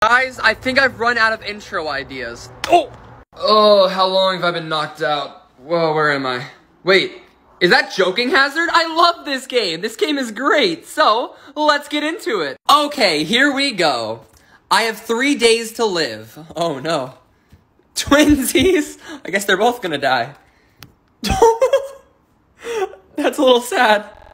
Guys, I think I've run out of intro ideas. Oh, how long have I been knocked out? Whoa, where am I? Wait, is that Joking Hazard? I love this game. This game is great. So, let's get into it. Okay, here we go. I have 3 days to live. Oh no. Twinsies? I guess they're both gonna die. That's a little sad.